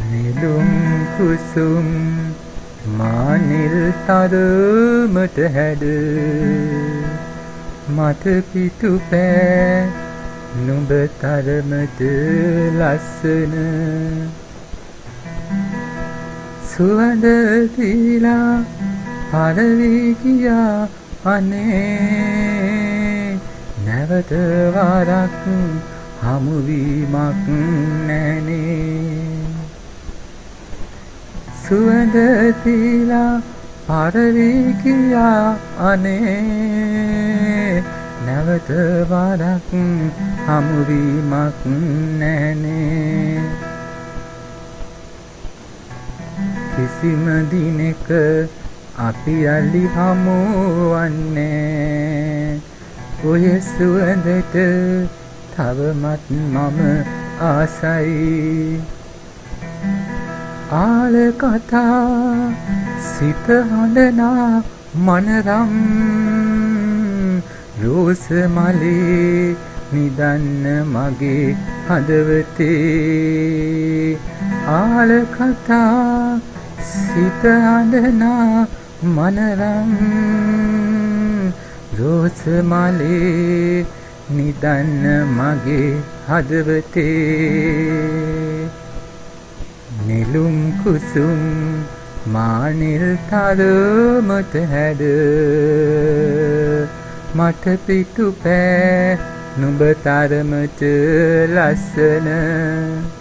नीलुम कुसुम मानिल තරමට හැඩ මට පිටු පෑ නුඹ තරමට ලස්සන සුවඳ දීලා පරවි ගියා අනේ නැවත වරක් හමුවීමක් නැනේ සුවඳ දීලා පරවි ගියා අනේ නැවත වරක් හමුවීමක් නැනේ කිසිම දිනක අපි අලි හමුවන්නේ ඔය සුවඳට තවමත් මම ආසයි ආල කතා සිත හඬනා මනරම් රෝස මලේ නිදන්න මගේ හදවතේ ආල කතා සිත හඬනා මනරම් රෝස මලේ නිදන්න මගේ හදවතේ नीलुम कुसुम मानिल තරමට හැඩ මට පිටු පෑ නුඹ තරමට ලස්සන